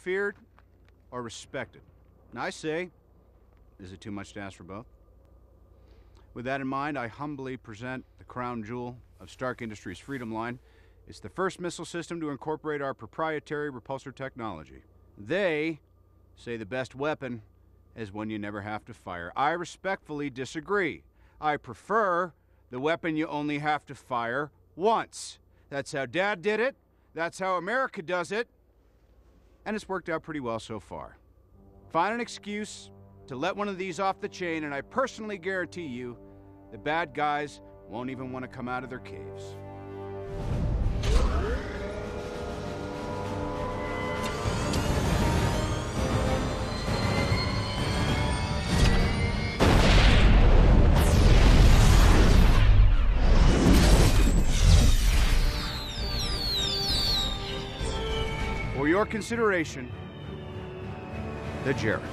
feared or respected? And I say, is it too much to ask for both? With that in mind, I humbly present the crown jewel of Stark Industries' Freedom Line. It's the first missile system to incorporate our proprietary repulsor technology. They say the best weapon is one you never have to fire. I respectfully disagree. I prefer the weapon you only have to fire once. That's how Dad did it. That's how America does it. And it's worked out pretty well so far. Find an excuse to let one of these off the chain, and I personally guarantee you the bad guys won't even want to come out of their caves. For your consideration, the Jericho.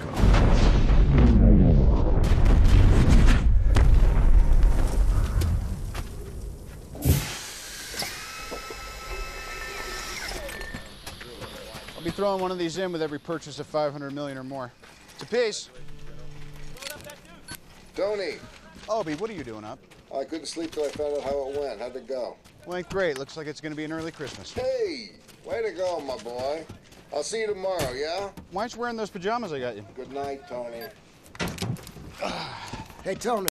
I'll be throwing one of these in with every purchase of 500 million or more. It's a piece. Tony. Obie, what are you doing up? I couldn't sleep till I found out how it went. How'd it go? Went great. Looks like it's going to be an early Christmas. Hey, way to go, my boy. I'll see you tomorrow, yeah? Why aren't you wearing those pajamas I got you? Good night, Tony. Hey, Tony.